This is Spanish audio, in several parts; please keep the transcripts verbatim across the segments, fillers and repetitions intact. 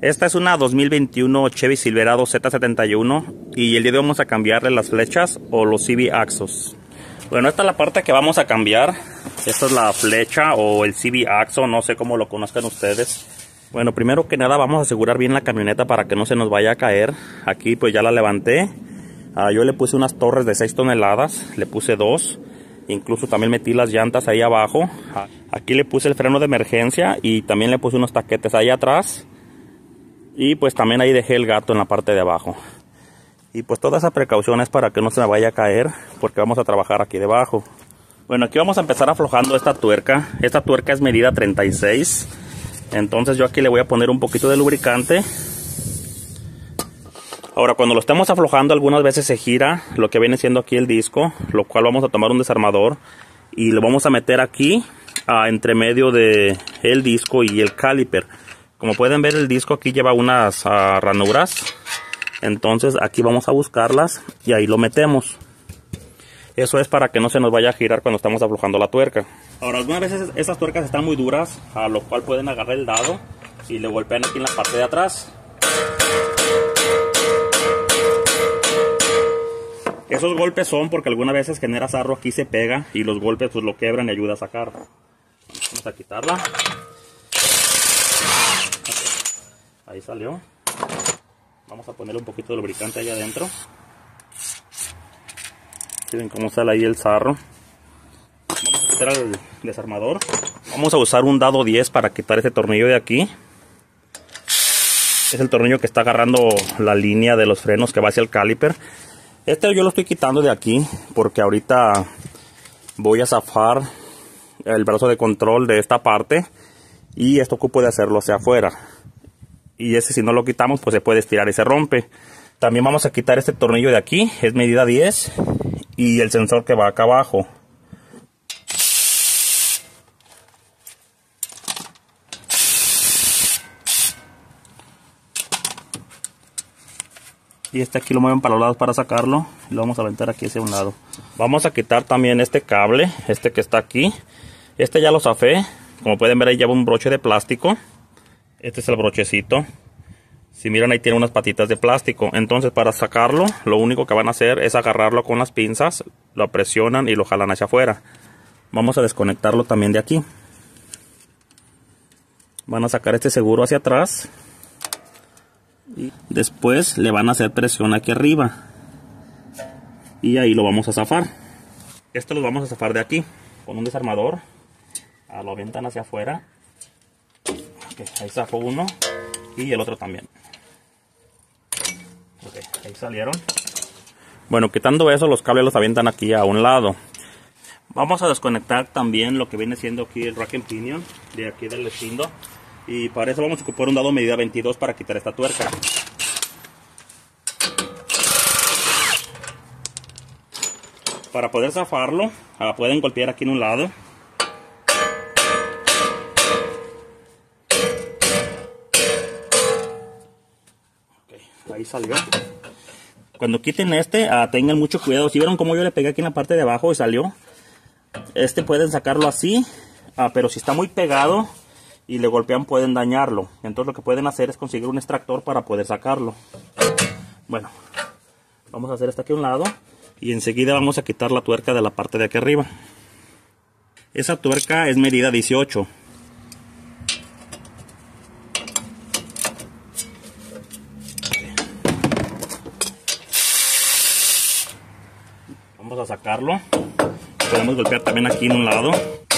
Esta es una dos mil veintiuno Chevy Silverado Z setenta y uno y el día de hoy vamos a cambiarle las flechas o los C V Axos. Bueno, esta es la parte que vamos a cambiar. Esta es la flecha o el C V Axo, no sé cómo lo conozcan ustedes. Bueno, primero que nada vamos a asegurar bien la camioneta para que no se nos vaya a caer. Aquí pues ya la levanté. Uh, yo le puse unas torres de seis toneladas, le puse dos. Incluso también metí las llantas ahí abajo. Aquí le puse el freno de emergencia y también le puse unos taquetes ahí atrás. Y pues también ahí dejé el gato en la parte de abajo. Y pues toda esa precaución es para que no se me vaya a caer, porque vamos a trabajar aquí debajo. Bueno, aquí vamos a empezar aflojando esta tuerca. Esta tuerca es medida treinta y seis. Entonces yo aquí le voy a poner un poquito de lubricante. Ahora cuando lo estemos aflojando algunas veces se gira lo que viene siendo aquí el disco, lo cual vamos a tomar un desarmador y lo vamos a meter aquí a entre medio de el disco y el caliper. Como pueden ver, el disco aquí lleva unas uh, ranuras. Entonces aquí vamos a buscarlas y ahí lo metemos. Eso es para que no se nos vaya a girar cuando estamos aflojando la tuerca. Ahora, algunas veces estas tuercas están muy duras, a lo cual pueden agarrar el dado y le golpean aquí en la parte de atrás. Esos golpes son porque algunas veces genera sarro, aquí se pega y los golpes pues lo quebran y ayuda a sacar. Vamos a quitarla. Ahí salió. Vamos a ponerle un poquito de lubricante ahí adentro. Miren cómo sale ahí el sarro. Vamos a quitar el desarmador. Vamos a usar un dado diez para quitar ese tornillo de aquí. Es el tornillo que está agarrando la línea de los frenos que va hacia el caliper. Este yo lo estoy quitando de aquí porque ahorita voy a zafar el brazo de control de esta parte. Y esto ocupo de hacerlo hacia afuera. Y ese, si no lo quitamos, pues se puede estirar y se rompe. También vamos a quitar este tornillo de aquí, es medida diez. Y el sensor que va acá abajo. Y este aquí lo mueven para los lados para sacarlo. Y lo vamos a aventar aquí hacia un lado. Vamos a quitar también este cable, este que está aquí. Este ya lo zafé. Como pueden ver, ahí lleva un broche de plástico. Este es el brochecito. Si miran, ahí tiene unas patitas de plástico. Entonces para sacarlo, lo único que van a hacer es agarrarlo con las pinzas, lo presionan y lo jalan hacia afuera. Vamos a desconectarlo también de aquí. Van a sacar este seguro hacia atrás. Y después le van a hacer presión aquí arriba. Y ahí lo vamos a zafar. Esto lo vamos a zafar de aquí con un desarmador. Lo avientan hacia afuera. Okay, ahí zafó uno y el otro también. Okay, ahí salieron. Bueno, quitando eso, los cables los avientan aquí a un lado. Vamos a desconectar también lo que viene siendo aquí el rack and pinion de aquí del estindo. Y para eso vamos a ocupar un dado medida veintidós para quitar esta tuerca. Para poder zafarlo, la pueden golpear aquí en un lado. Ahí salió. Cuando quiten este, uh, tengan mucho cuidado. Si vieron cómo yo le pegué aquí en la parte de abajo y salió, este pueden sacarlo así, uh, pero si está muy pegado y le golpean pueden dañarlo. Entonces lo que pueden hacer es conseguir un extractor para poder sacarlo. Bueno, vamos a hacer esto aquí a un lado y enseguida vamos a quitar la tuerca de la parte de aquí arriba. Esa tuerca es medida dieciocho. Vamos a sacarlo. Podemos golpear también aquí en un lado.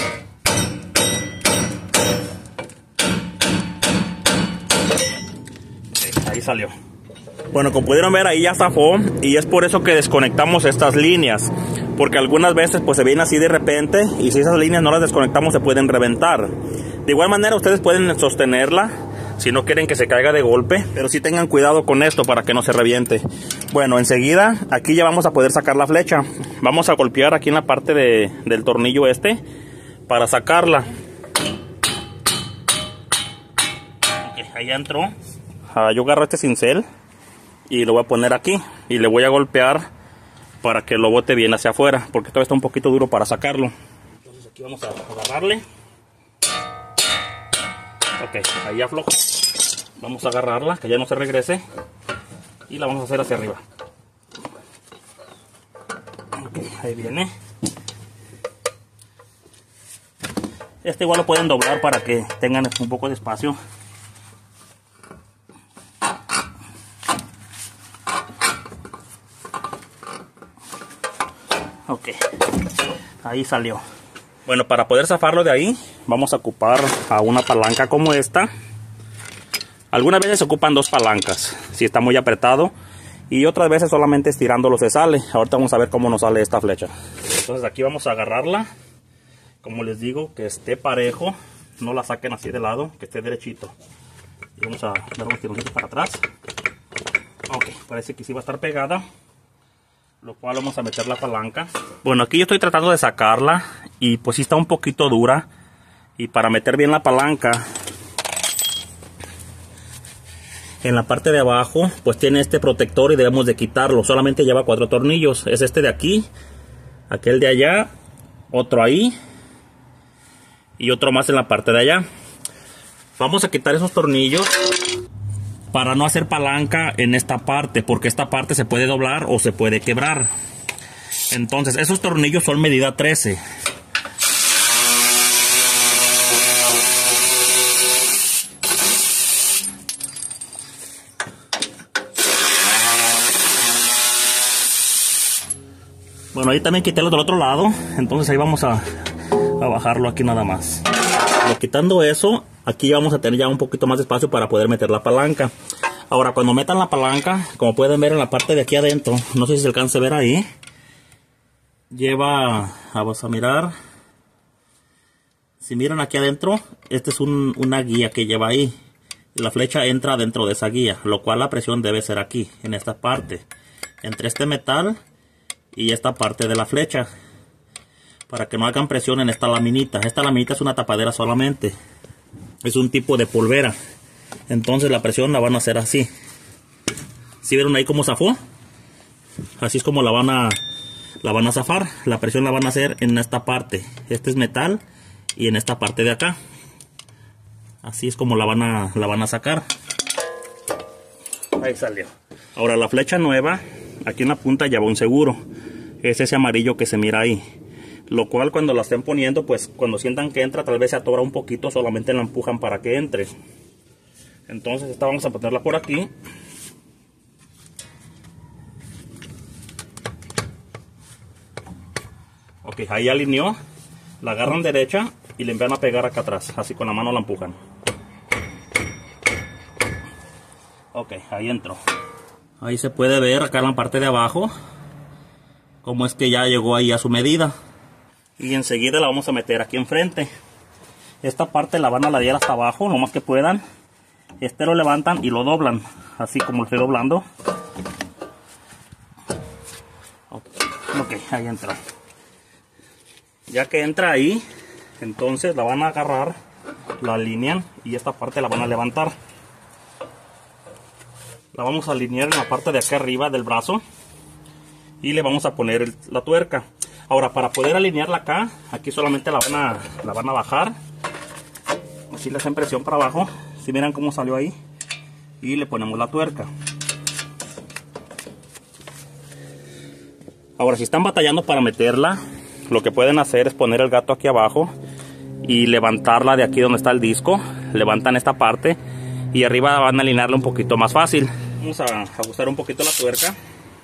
Okay, ahí salió. Bueno, como pudieron ver, ahí ya zafó. Y es por eso que desconectamos estas líneas. Porque algunas veces pues se vienen así de repente. Y si esas líneas no las desconectamos se pueden reventar. De igual manera ustedes pueden sostenerla si no quieren que se caiga de golpe, pero sí tengan cuidado con esto para que no se reviente. Bueno, enseguida aquí ya vamos a poder sacar la flecha. Vamos a golpear aquí en la parte de, del tornillo este para sacarla. Okay, ahí entró. Uh, yo agarro este cincel y lo voy a poner aquí y le voy a golpear para que lo bote bien hacia afuera, porque todavía está un poquito duro para sacarlo. Entonces aquí vamos a agarrarle. Ok, ahí afloja. Vamos a agarrarla, que ya no se regrese, y la vamos a hacer hacia arriba. Ok, ahí viene. Este igual lo pueden doblar para que tengan un poco de espacio. Ok, ahí salió. Bueno, para poder zafarlo de ahí, vamos a ocupar a una palanca como esta. Algunas veces se ocupan dos palancas, si está muy apretado. Y otras veces solamente estirándolo se sale. Ahorita vamos a ver cómo nos sale esta flecha. Entonces aquí vamos a agarrarla. Como les digo, que esté parejo. No la saquen así de lado, que esté derechito. Y vamos a dar unos tironcitos para atrás. Ok, parece que sí va a estar pegada. Lo cual vamos a meter la palanca. Bueno, aquí yo estoy tratando de sacarla. Y pues sí está un poquito dura. Y para meter bien la palanca, en la parte de abajo pues tiene este protector y debemos de quitarlo. Solamente lleva cuatro tornillos. Es este de aquí, aquel de allá, otro ahí y otro más en la parte de allá. Vamos a quitar esos tornillos para no hacer palanca en esta parte, porque esta parte se puede doblar o se puede quebrar. Entonces esos tornillos son medida trece. Bueno, ahí también quité los del otro lado. Entonces ahí vamos a, a bajarlo aquí nada más. Pero quitando eso, aquí vamos a tener ya un poquito más de espacio para poder meter la palanca. Ahora, cuando metan la palanca, como pueden ver en la parte de aquí adentro, no sé si se alcanza a ver ahí, lleva, vamos a mirar, si miran aquí adentro, este es un, una guía que lleva ahí. La flecha entra dentro de esa guía, lo cual la presión debe ser aquí, en esta parte, entre este metal y esta parte de la flecha, para que no hagan presión en esta laminita. Esta laminita es una tapadera solamente, es un tipo de polvera. Entonces la presión la van a hacer así. ¿Sí vieron ahí cómo zafó? Así es como la van a la van a zafar. La presión la van a hacer en esta parte. Este es metal y en esta parte de acá. Así es como la van a la van a sacar. Ahí salió. Ahora la flecha nueva, aquí en la punta lleva un seguro. Es ese amarillo que se mira ahí. Lo cual cuando la estén poniendo, pues cuando sientan que entra, tal vez se atora un poquito, solamente la empujan para que entre. Entonces esta vamos a ponerla por aquí. Ok, ahí alineó. La agarran derecha y le empiezan a pegar acá atrás. Así con la mano la empujan. Ok, ahí entró. Ahí se puede ver acá en la parte de abajo cómo es que ya llegó ahí a su medida. Y enseguida la vamos a meter aquí enfrente. Esta parte la van a ladear hasta abajo, lo más que puedan. Este lo levantan y lo doblan, así como lo estoy doblando. Ok, okay, ahí entra. Ya que entra ahí, entonces la van a agarrar, la alinean y esta parte la van a levantar. La vamos a alinear en la parte de acá arriba del brazo y le vamos a poner el, la tuerca. Ahora, para poder alinearla acá, aquí solamente la van a, la van a bajar. Así le hacen presión para abajo. Si miran cómo salió ahí. Y le ponemos la tuerca. Ahora, si están batallando para meterla, lo que pueden hacer es poner el gato aquí abajo y levantarla de aquí donde está el disco. Levantan esta parte y arriba van a alinearla un poquito más fácil. Vamos a ajustar un poquito la tuerca.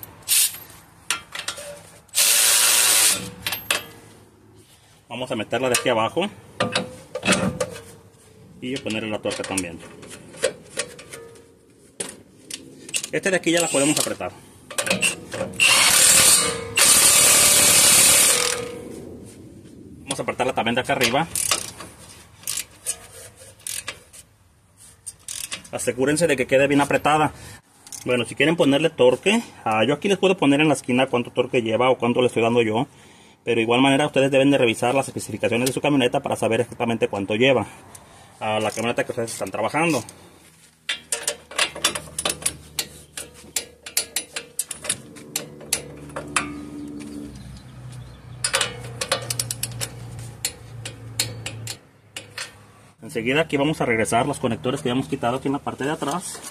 Vamos a meterla de aquí abajo y ponerle la tuerca también. Este de aquí ya la podemos apretar. Vamos a apretarla también de acá arriba. Asegúrense de que quede bien apretada. Bueno, si quieren ponerle torque, uh, yo aquí les puedo poner en la esquina cuánto torque lleva o cuánto le estoy dando yo. Pero de igual manera ustedes deben de revisar las especificaciones de su camioneta para saber exactamente cuánto lleva a la camioneta que ustedes están trabajando. Enseguida aquí vamos a regresar los conectores que habíamos quitado aquí en la parte de atrás.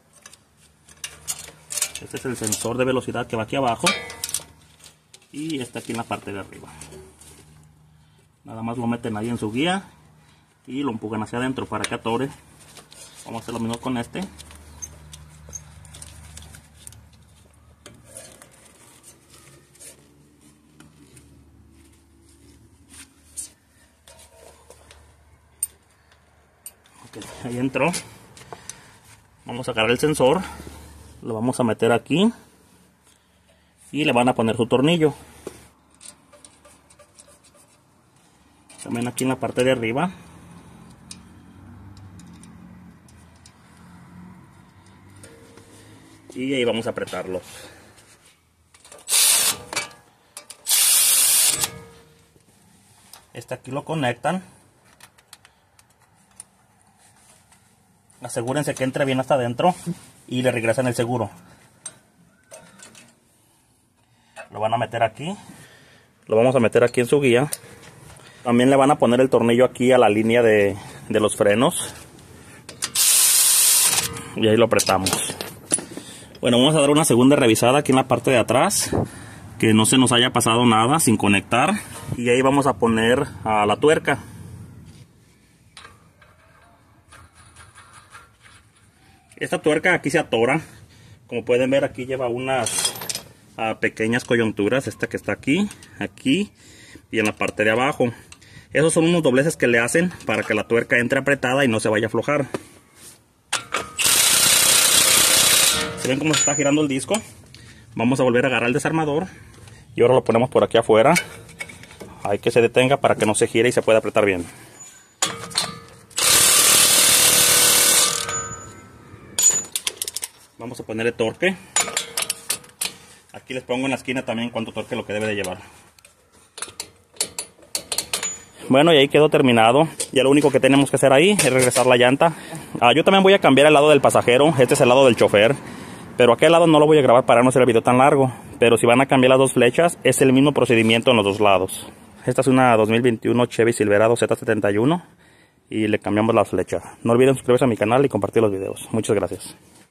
Este es el sensor de velocidad que va aquí abajo. Y este aquí en la parte de arriba. Nada más lo meten ahí en su guía y lo empujan hacia adentro para que atore. Vamos a hacer lo mismo con este. Ok, ahí entró. Vamos a agarrar el sensor, lo vamos a meter aquí y le van a poner su tornillo. También aquí en la parte de arriba. Y ahí vamos a apretarlos. Este aquí lo conectan. Asegúrense que entre bien hasta adentro y le regresan el seguro. Lo van a meter aquí. Lo vamos a meter aquí en su guía. También le van a poner el tornillo aquí a la línea de, de los frenos. Y ahí lo apretamos. Bueno, vamos a dar una segunda revisada aquí en la parte de atrás. Que no se nos haya pasado nada sin conectar. Y ahí vamos a poner a la tuerca. Esta tuerca aquí se atora. Como pueden ver, aquí lleva unas uh, pequeñas coyunturas. Esta que está aquí, aquí y en la parte de abajo. Esos son unos dobleces que le hacen para que la tuerca entre apretada y no se vaya a aflojar. ¿Se ven cómo se está girando el disco? Vamos a volver a agarrar el desarmador. Y ahora lo ponemos por aquí afuera. Hay que se detenga para que no se gire y se pueda apretar bien. Vamos a ponerle torque. Aquí les pongo en la esquina también cuánto torque lo que debe de llevar. Bueno, y ahí quedó terminado. Ya lo único que tenemos que hacer ahí es regresar la llanta. Ah, yo también voy a cambiar el lado del pasajero. Este es el lado del chofer. Pero aquel lado no lo voy a grabar para no hacer el video tan largo. Pero si van a cambiar las dos flechas, es el mismo procedimiento en los dos lados. Esta es una dos mil veintiuno Chevy Silverado Z setenta y uno. Y le cambiamos la flecha. No olviden suscribirse a mi canal y compartir los videos. Muchas gracias.